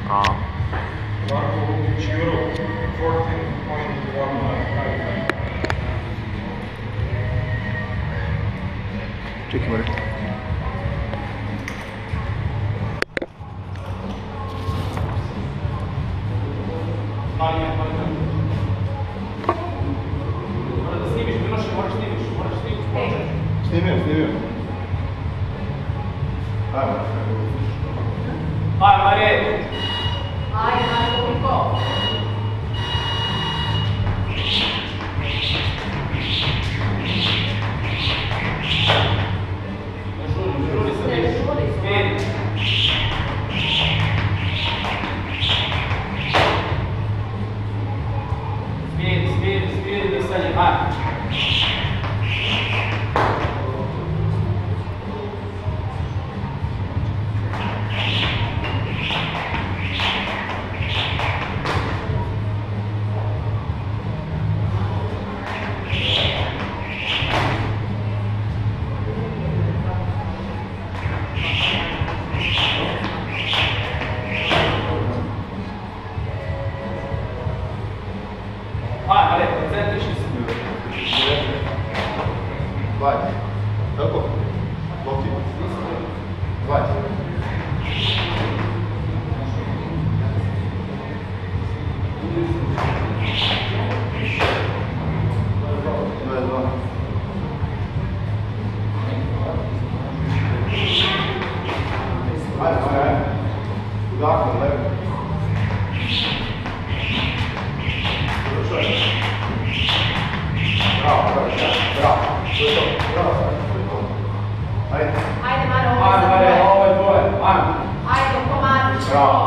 Marko Lukić Juro, 14.1. Čekaj, moram. Moraš da snimiš, Miloše, moraš snimiš. Snimio. Ajmo. Ajmo, Marije. Ajde, koliko? Žuri se više. Smiri do srednje, ajmo. Ajde, koncentriši se. Vajte. Tako? Lopti. Vajte. Ajde. Dakle, levo. Bravo. Ajde. Ajde, Maro, Ovo je tvoje. Ajmo. Ajde, komadić. Bravo.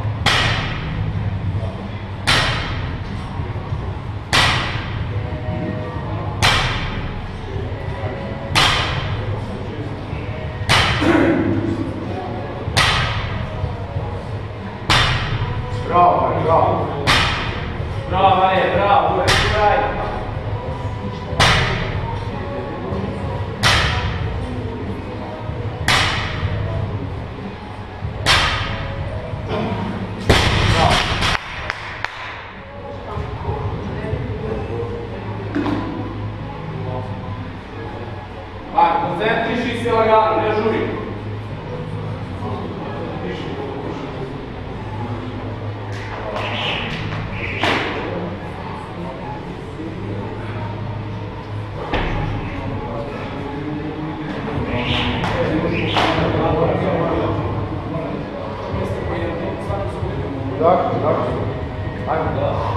Bravo. Bravo, Marije, bravo, uvijek, kraj. Ajde, koncentriši se lagano, ne žuri. Dakle. Ajde.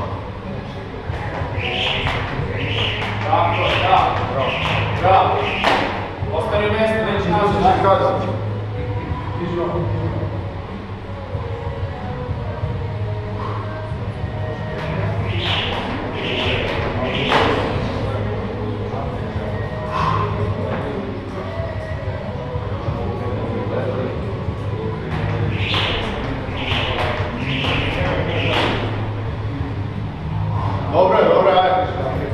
Tako, bravo. Ostani u mjestu, neći naći. Kada? Dobro, ajde.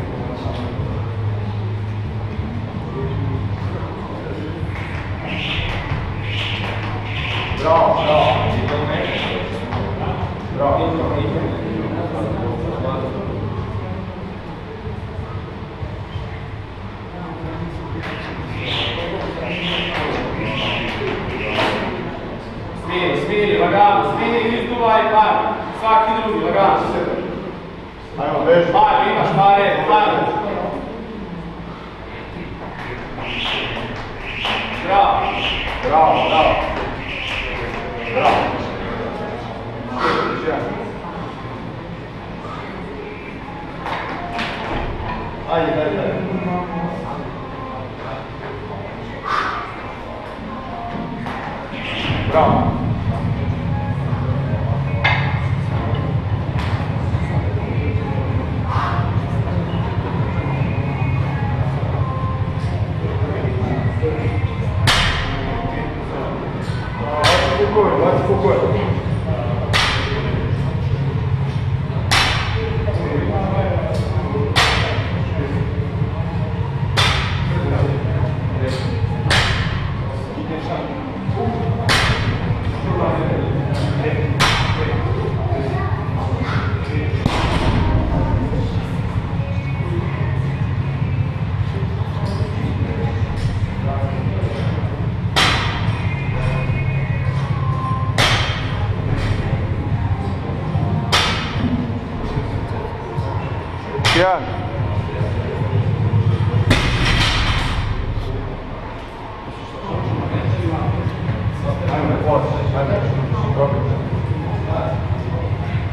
Bravo. Smiri, lagano, izduvaj, ajmo. Svaki drugi, lagano. Ajmo, beži. Ajmo, imaš pare, ajmo. Bravo. Ajde. Bravo. Спокойно.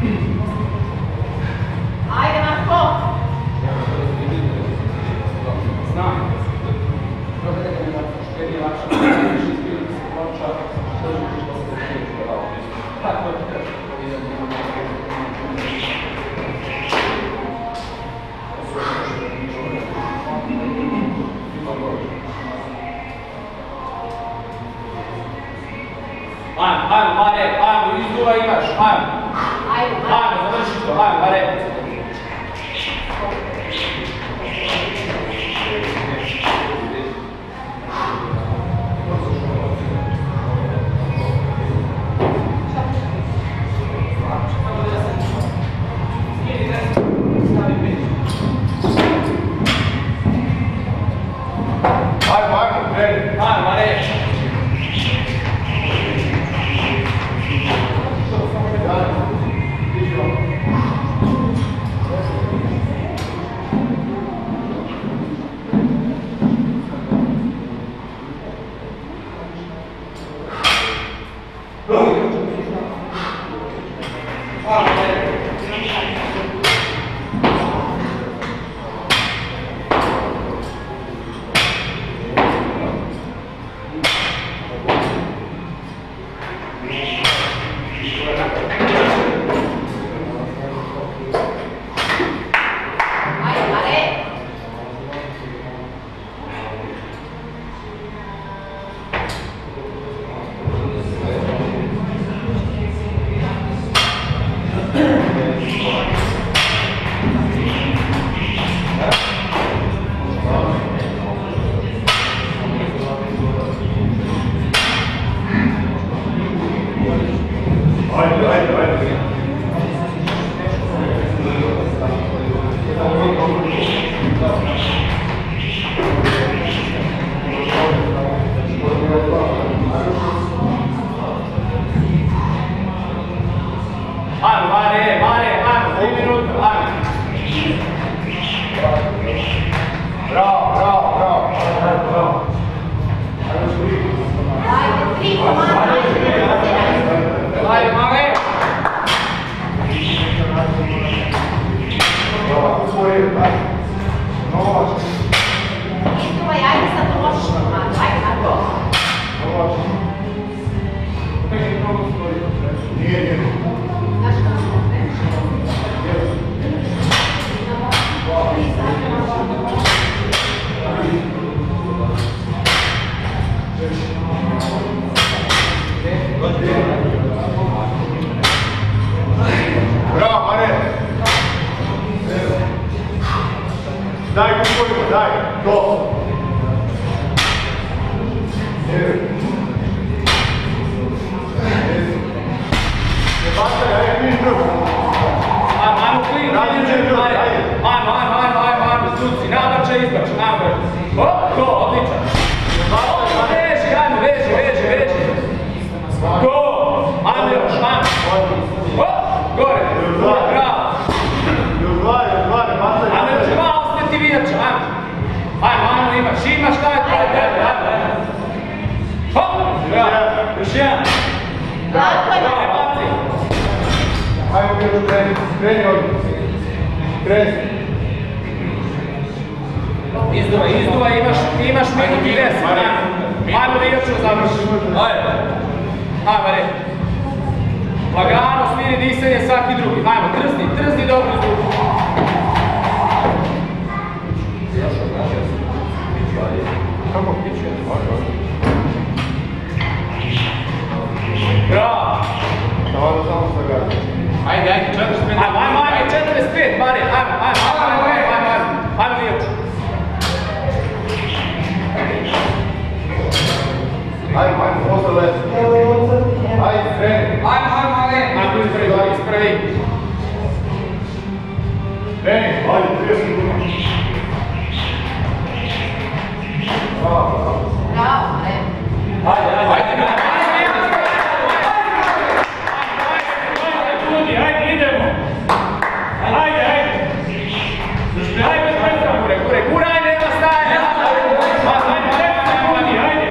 Ajde, Marko. Znam. Štedi lakše, više ispili se ploča, što ćeš da se prijeći. Tako je to. Ajmo, Mare, ajmo, izduva imaš, ajmo. Ajmo, završi to, ajmo, Mare. Ajmo, kreni. Ajmo, Mare. Daj, gospodine, daj, to. Ne bacaj, ajde, klin drugo. Ajmo, klin, ajmo, suci, nabačaj, izbačaj, ajmo. Hop, to, odličan. Veži, ajmo, veži. To, ajmo još, ajmo. Hop, gore, bravo. Ajmo još dva, ostati vijača, ajmo. Ajmo, imaš, šta je to, ajmo. Hop, bravo, još jedan. Ajmo, kreni ovdje. Kreni. Izduva, imaš minut i 10. Ajmo da igraču završi. Ajmo, re. Lagano, smiri disanje, svaki drugi. Ajmo, trzni dobro izduva. Kako? Bravo. Samo se gledaj. Ajde, 45. Ajmo, 45, Mare, ajmo, Liječ. Ajmo, ostale. Ajde, kreni. Ajmo, ispravi. Kreni, ajde, 30 sekundi. Bravo. Ajde. Ajde, idemo. Ajde. Guraj, nema staje. Ajde.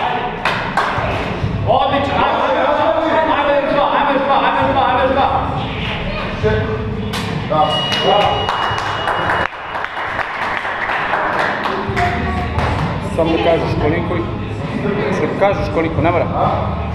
Odlično. Ajde, dva. Samo da kažeš koliko, ne mora.